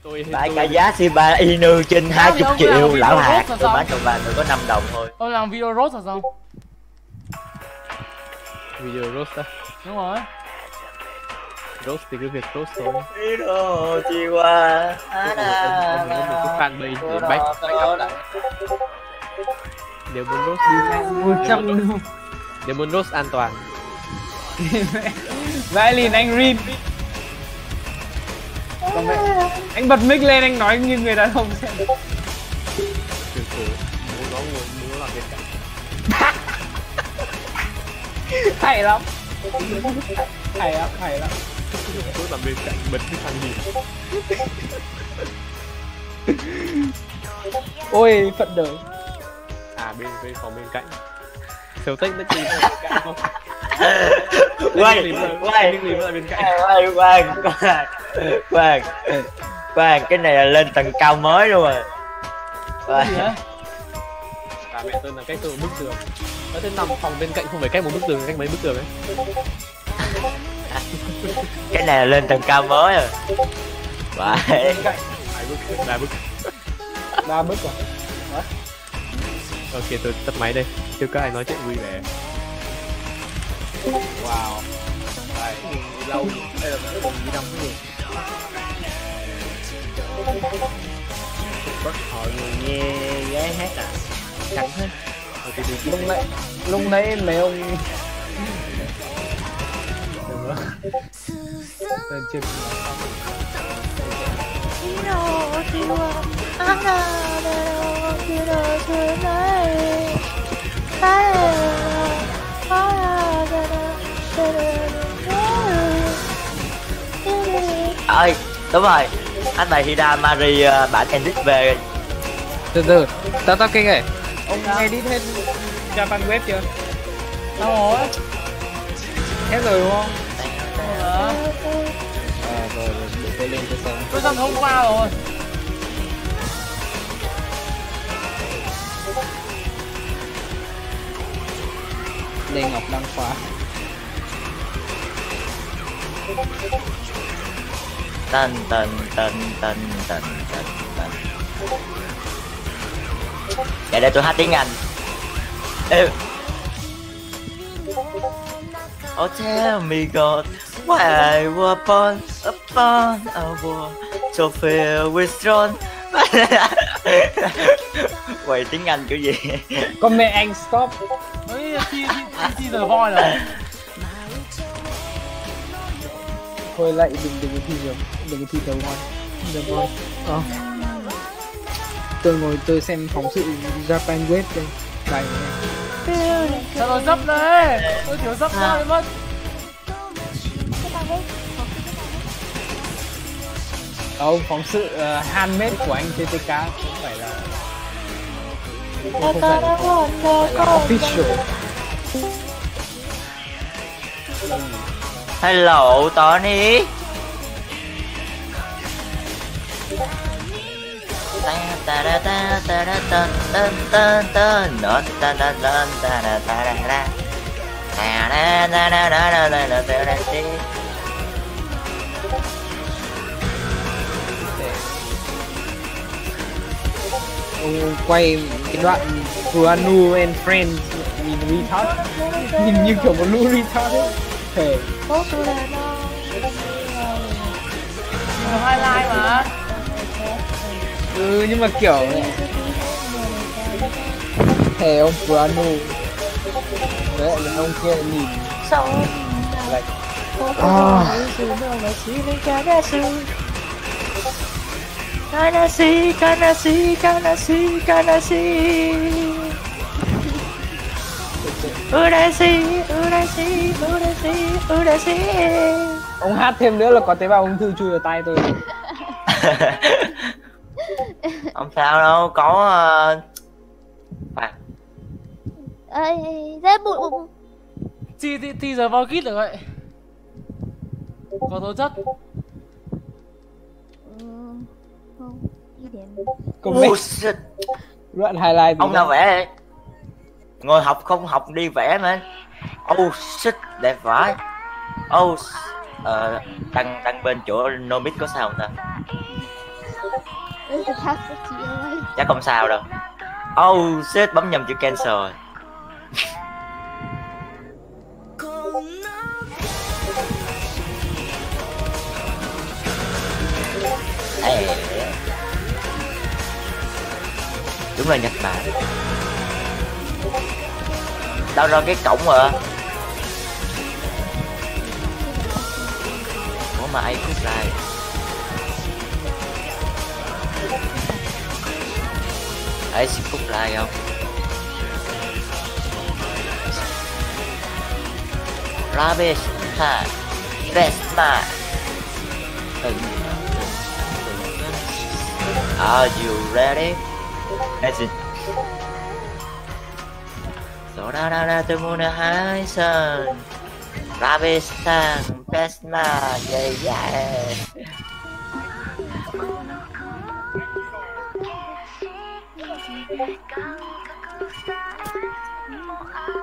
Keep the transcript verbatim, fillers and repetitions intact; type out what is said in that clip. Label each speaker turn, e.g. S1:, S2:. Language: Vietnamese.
S1: tôi
S2: Phải cả giá Shiba Inu trên hai mươi triệu lão hạt, tôi bán cho bà tôi có năm đồng thôi.
S3: Ông làm video roast là sao?
S1: Video roast á?
S3: Đúng rồi.
S1: Roast thì cứ việc roast thôi.
S2: Video chi qua.
S1: Ông có một cái fanpage để back back up lại. Nếu muốn roast đi
S4: một trăm luôn.
S1: Nếu muốn roast an toàn.
S4: Vãi liền anh Rin. Còn vậy, anh bật mic lên anh nói như người đàn ông xem.
S1: Từ từ, muốn nói muốn muốn làm bên cạnh.
S4: Hay lắm. Hay lắm, hay lắm.
S1: Muốn làm bên cạnh bật cái thằng gì.
S4: Ôi, phận đời.
S1: À bên bên phòng bên cạnh. Siêu tích nó chỉ bên cạnh không?
S2: Quay, quay,
S1: lìm lại bên cạnh.
S2: quay, khoan, khoan, khoan, cái này là lên tầng cao mới luôn rồi.
S3: Cái gì vậy?
S1: À mẹ tôi là cách tôi một bức tường. Nó tới nằm phòng bên cạnh không phải cách một bức tường, cách mấy bức tường ấy.
S2: Cái này là lên tầng cao mới rồi. Vậy.
S1: Hai bức, ba bức.
S4: Ba bức rồi.
S1: Ok tôi tắt máy đây, chưa có ai nói chuyện vui vẻ.
S4: Wow. Đây, lâu. Đây là cái gì đâu cái gì.
S2: Mọi người nghe gái hát à? Căng hết.
S4: Lúc nãy, lúc nãy mấy ông tên trên
S2: ơi đúng rồi, anh này Hida Mari uh, bản edit về.
S4: từ từ tao tao kinh này ông nghe đi thêm Japan web chưa?
S3: Đâu rồi?
S4: Hết rồi đúng không?
S3: Ờ.
S4: À rồi để tôi lên cho xem.
S3: Tôi xong hôm qua rồi.
S4: Lê Ngọc đăng khóa.
S2: Tân tân tân tân tân tân tân. Để đây tôi hát tiếng Anh. Ê. Oh tell me God, why I was born upon a world so filled with strong. Quay tiếng Anh kiểu gì?
S4: Con mẹ anh stop.
S3: Đấy chi chi giờ voi rồi.
S4: Thôi lại đừng đừng có thi nhiều, đừng có thi đầu voi. Đầu voi. Ờ. Tôi ngồi tôi xem phóng sự Japan web đây. Bài
S3: Sao nó dấp đấy? Tôi thiếu dấp ra đấy mất.
S4: Không, phóng sự uh, handmade của anh tê tê ca không phải là không phải là, không phải là official.
S2: Hello Tony. Ta ta ta ta ta ta ta ta ta nó ta ta ta ta ta ta ta ta ta ta ta ta ta ta ta ta ta.
S4: Ông quay cái đoạn Fuanu and Friends nhìn retard, nhìn như kiểu một lũ retard ấy. Thể
S3: Highlight mà.
S4: ừ nhưng mà kiểu thể ông Fuanu đấy là ông kia nhìn lại à.
S2: Kanashi, Kanashi, Kanashi, Kanashi. Urashi, Urashi, Urashi, Urashi.
S4: Ông hát thêm nữa là có tế bào ung thư chui vào tay tôi.
S2: Không sao đâu, có à.
S5: Ơi, thế bụi
S3: Chi thì, thì giờ vào kít được vậy. Có tố chất.
S5: không, ý điểm.
S2: Oh shit.
S4: Đoạn highlight
S2: ông nào vẽ đây? Ngồi học không học đi vẽ mà. Oh shit, đẹp vãi. Oh ờ, đăng đăng bên chỗ Nomic có sao không ta?
S5: Ê, thật thật của chị ơi.
S2: Chắc không sao đâu. Oh shit, bấm nhầm chữ cancel rồi. Ê. Đúng là Nhật Bản. Đâu rồi cái cổng rồi. Ủa mà ai cút lại. Ấy xin cút lại không? Rubbish ha. Best man. Are you ready? That's it. So da da da to moon high sun. Rubbish man, best man, yeah yeah.
S6: Hãy subscribe cho kênh Ghiền Mì Gõ để không bỏ lỡ những video hấp dẫn.